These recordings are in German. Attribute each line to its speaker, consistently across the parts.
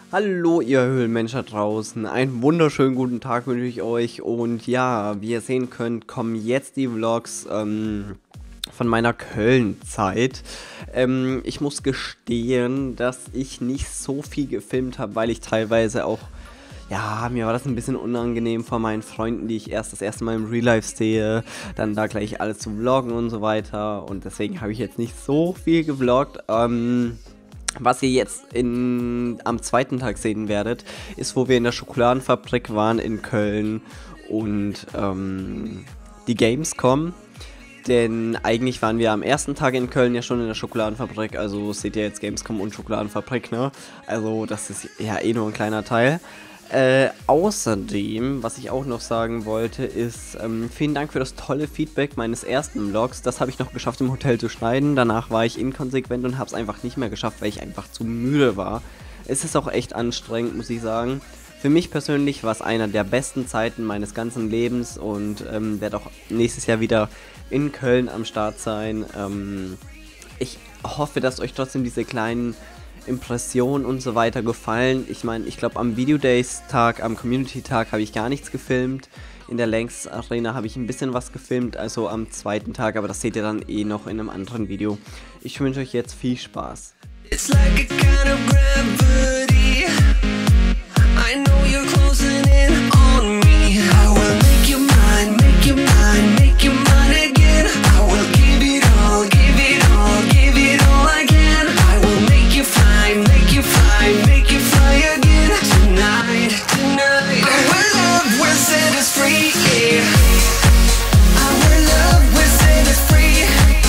Speaker 1: Hallo ihr Höhlenmenschen da draußen, einen wunderschönen guten Tag wünsche ich euch und ja, wie ihr sehen könnt, kommen jetzt die Vlogs von meiner Köln-Zeit. Ich muss gestehen, dass ich nicht so viel gefilmt habe, weil ich teilweise auch, ja, mir war das ein bisschen unangenehm von meinen Freunden, die ich das erste Mal im Real Life sehe, dann da gleich alles zu vloggen und so weiter und deswegen habe ich jetzt nicht so viel gevloggt. Was ihr jetzt am zweiten Tag sehen werdet, ist, wo wir in der Schokoladenfabrik waren in Köln und die Gamescom. Denn eigentlich waren wir am ersten Tag in Köln ja schon in der Schokoladenfabrik, also seht ihr jetzt Gamescom und Schokoladenfabrik, ne? Also das ist ja eh nur ein kleiner Teil. Außerdem, was ich auch noch sagen wollte, ist, vielen Dank für das tolle Feedback meines ersten Vlogs. Das habe ich noch geschafft im Hotel zu schneiden. Danach war ich inkonsequent und habe es einfach nicht mehr geschafft, weil ich einfach zu müde war. Es ist auch echt anstrengend, muss ich sagen. Für mich persönlich war es einer der besten Zeiten meines ganzen Lebens und werde auch nächstes Jahr wieder in Köln am Start sein. Ich hoffe, dass euch trotzdem diese kleinen Impressionen und so weiter gefallen. Ich meine, ich glaube am Video Days Tag, am Community Tag habe ich gar nichts gefilmt. In der Lanxess Arena habe ich ein bisschen was gefilmt, also am zweiten Tag, aber das seht ihr dann eh noch in einem anderen Video. Ich wünsche euch jetzt viel Spaß. It's like a kind of gravity. I know you're closing in on me. I will make you mine, make you mine, make you mine again. I will give it all, give it all, give it all I can. I will make you fly, make you fly, make you fly again. Tonight, tonight. Our love will set us free, yeah. Our love will set us free.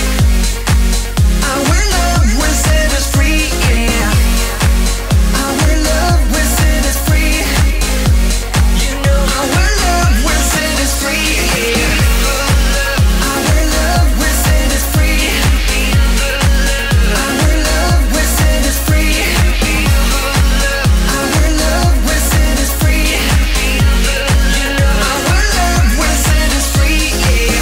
Speaker 1: Our love will set us free, yeah. Our love will set us free. You know our love will set us free, yeah. Our love will set us free. Our love will set us free. Our love will set us free. You know our love will set us free, yeah.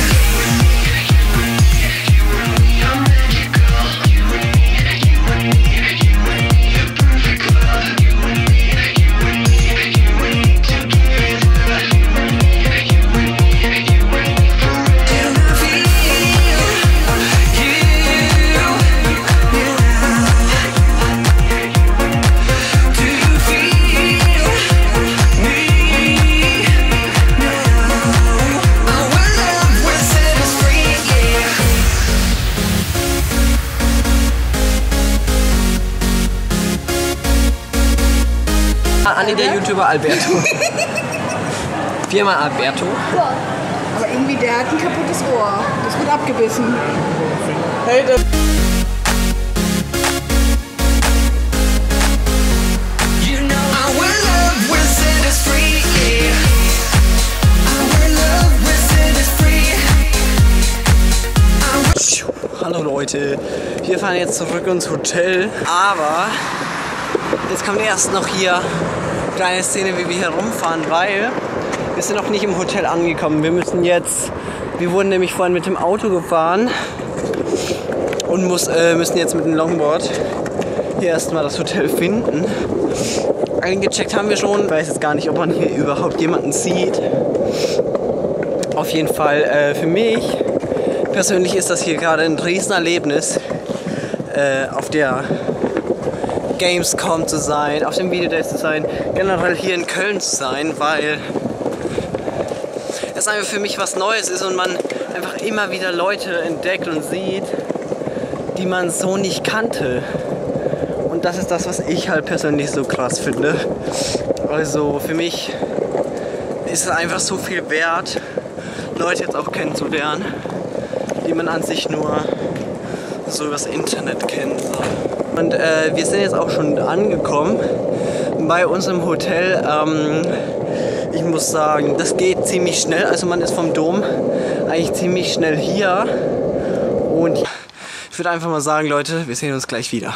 Speaker 1: Anni, der YouTuber Alberto. Viermal Alberto.
Speaker 2: Aber irgendwie, der hat ein kaputtes Ohr. Das wird abgebissen. Hey,
Speaker 1: You know our love will set us free, yeah. Our love will set us free. Hallo Leute, wir fahren jetzt zurück ins Hotel, aber jetzt kommt erst noch hier eine kleine Szene, wie wir hier rumfahren, weil wir sind noch nicht im Hotel angekommen. Wir wurden nämlich vorhin mit dem Auto gefahren und müssen jetzt mit dem Longboard hier erstmal das Hotel finden. Eingecheckt haben wir schon, ich weiß jetzt gar nicht, ob man hier überhaupt jemanden sieht. Auf jeden Fall für mich persönlich ist das hier gerade ein Riesenerlebnis, auf der Gamescom zu sein, auf dem Video Days zu sein, generell hier in Köln zu sein, weil es einfach für mich was Neues ist und man einfach immer wieder Leute entdeckt und sieht, die man so nicht kannte. Und das ist das, was ich halt persönlich so krass finde. Also für mich ist es einfach so viel wert, Leute jetzt auch kennenzulernen, die man an sich nur so übers Internet kennt. Und wir sind jetzt auch schon angekommen bei uns im Hotel. Ich muss sagen, das geht ziemlich schnell. Also man ist vom Dom eigentlich ziemlich schnell hier. Und ich würde einfach mal sagen, Leute, wir sehen uns gleich wieder.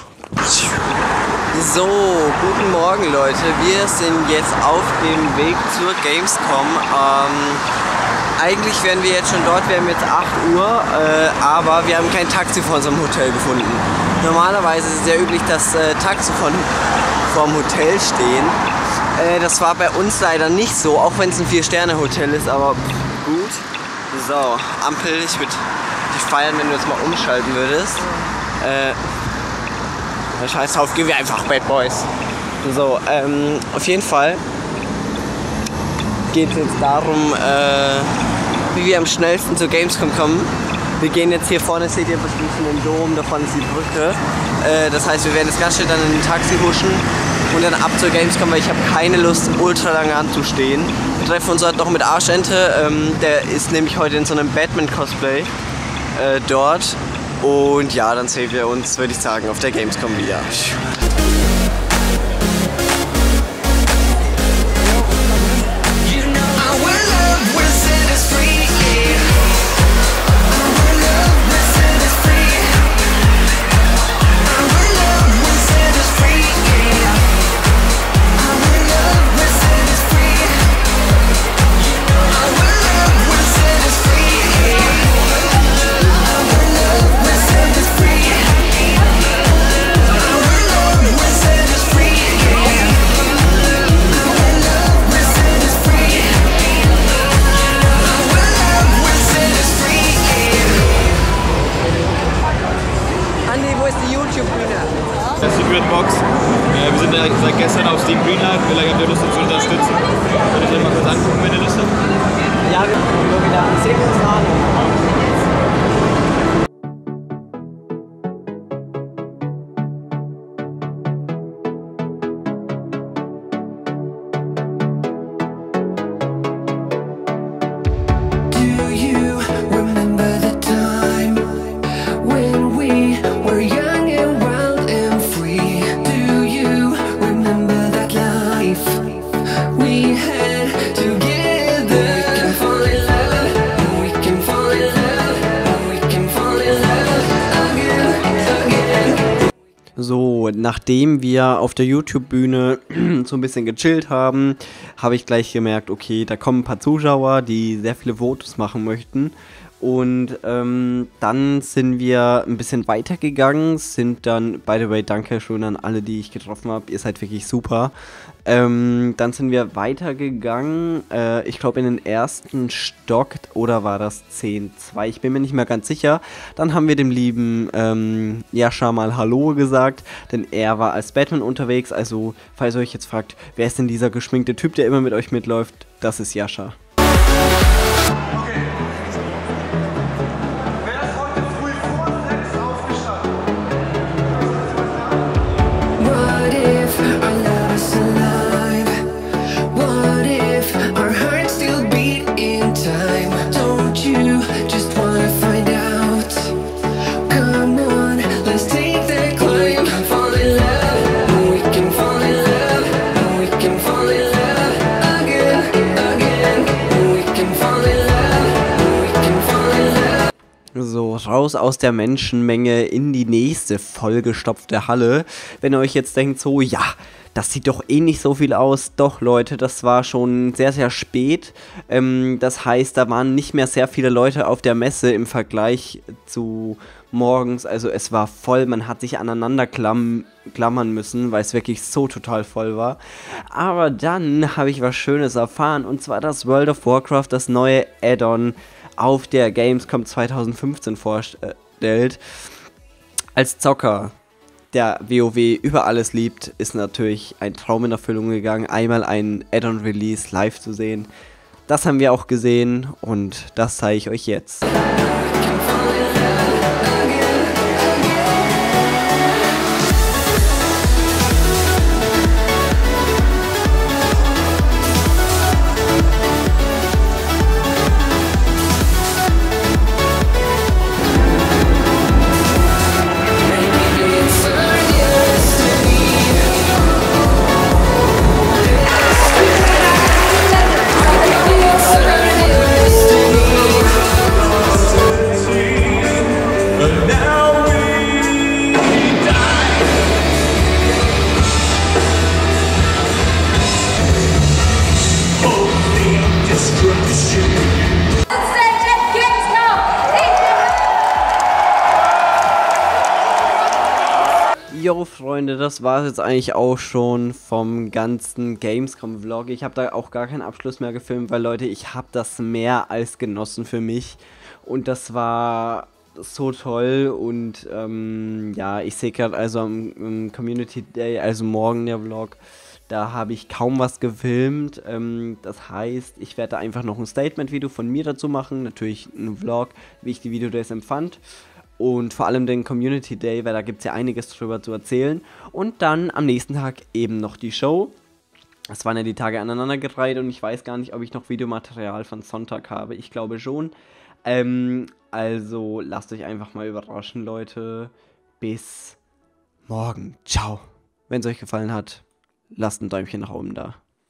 Speaker 1: So, guten Morgen Leute. Wir sind jetzt auf dem Weg zur Gamescom. Eigentlich wären wir jetzt schon dort, wir haben jetzt 8 Uhr, aber wir haben kein Taxi vor unserem Hotel gefunden. Normalerweise ist es sehr üblich, dass Taxi von
Speaker 3: vorm Hotel stehen. Das war bei uns leider nicht so, auch wenn es ein 4-Sterne-Hotel ist, aber gut. So, Ampel, ich würde dich feiern, wenn du jetzt mal umschalten würdest. Scheiß drauf, gehen wir einfach Bad Boys. So, auf jeden Fall geht es jetzt darum, wie wir am schnellsten zur Gamescom kommen. Wir gehen jetzt hier vorne, seht ihr bestimmt den Dom, da vorne ist die Brücke. Das heißt, wir werden jetzt ganz schnell dann in ein Taxi huschen und dann ab zur Gamescom, weil ich habe keine Lust, ultra lange anzustehen. Wir treffen uns heute noch mit Arschente, der ist nämlich heute in so einem Batman-Cosplay dort. Und ja, dann sehen wir uns, würde ich sagen, auf der Gamescom wieder.
Speaker 4: Das ist die Box. Wir sind ja seit gestern auf Steam Greenlight. Vielleicht habt ihr Lust, uns zu unterstützen. Könnt ihr euch mal kurz angucken, wenn ihr Lust habt?
Speaker 3: Ja, wir kommen wieder. Sehen wir uns an.
Speaker 1: So, nachdem wir auf der YouTube-Bühne so ein bisschen gechillt haben, habe ich gleich gemerkt, okay, da kommen ein paar Zuschauer, die sehr viele Fotos machen möchten. Und dann sind wir ein bisschen weitergegangen, sind dann, by the way, danke schön an alle, die ich getroffen habe, ihr seid wirklich super. Dann sind wir weitergegangen, ich glaube in den ersten Stock, oder war das 10.2, ich bin mir nicht mehr ganz sicher. Dann haben wir dem lieben Jascha mal Hallo gesagt, denn er war als Batman unterwegs, also falls ihr euch jetzt fragt, wer ist denn dieser geschminkte Typ, der immer mit euch mitläuft, das ist Jascha. So, raus aus der Menschenmenge in die nächste vollgestopfte Halle. Wenn ihr euch jetzt denkt, so, ja, das sieht doch eh nicht so viel aus. Doch, Leute, das war schon sehr, sehr spät. Das heißt, da waren nicht mehr sehr viele Leute auf der Messe im Vergleich zu morgens. Also es war voll, man hat sich aneinander klammern müssen, weil es wirklich so total voll war. Aber dann habe ich was Schönes erfahren, und zwar, dass World of Warcraft das neue Add-on auf der Gamescom 2015 vorstellt. Als Zocker, der WoW über alles liebt, ist natürlich ein Traum in Erfüllung gegangen, einmal ein Add-on-Release live zu sehen. Das haben wir auch gesehen und das zeige ich euch jetzt. Freunde, das war es jetzt eigentlich auch schon vom ganzen Gamescom-Vlog. Ich habe da auch gar keinen Abschluss mehr gefilmt, weil Leute, ich habe das mehr als genossen für mich. Und das war so toll und ja, ich sehe gerade also am Community Day, also morgen der Vlog, da habe ich kaum was gefilmt. Das heißt, ich werde da einfach noch ein Statement-Video von mir dazu machen, natürlich ein Vlog, wie ich die Videodays empfand. Und vor allem den Community Day, weil da gibt es ja einiges drüber zu erzählen. Und dann am nächsten Tag eben noch die Show. Es waren ja die Tage aneinandergereiht und ich weiß gar nicht, ob ich noch Videomaterial von Sonntag habe. Ich glaube schon. Also lasst euch einfach mal überraschen, Leute. Bis morgen. Ciao. Wenn es euch gefallen hat, lasst ein Däumchen nach oben da.